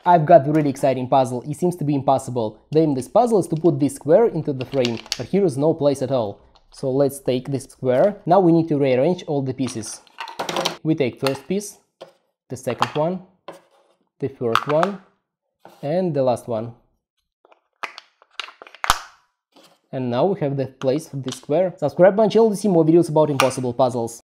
I've got a really exciting puzzle. It seems to be impossible. The aim of this puzzle is to put this square into the frame, but here is no place at all. So let's take this square. Now we need to rearrange all the pieces. We take first piece, the second one, the first one, and the last one. And now we have the place for this square. Subscribe my channel to see more videos about impossible puzzles.